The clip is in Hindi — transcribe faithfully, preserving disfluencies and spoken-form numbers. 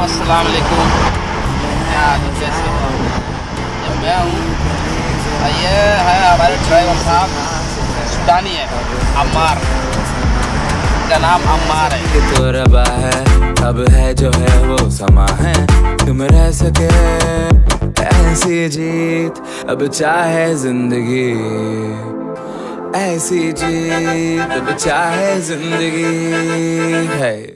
अस्सलाम वालेकुम यार, कैसे हो? ये मैं हूँ, ये है हमारे ड्राइवर साहब, सुडानी है, अम्मार, इनका नाम अम्मार है। तो रबा है, अब है जो है वो समा है, तुम रह सके ऐसी जीत, अब चाहे जिंदगी ऐसी जीत, अब चाहे जिंदगी है।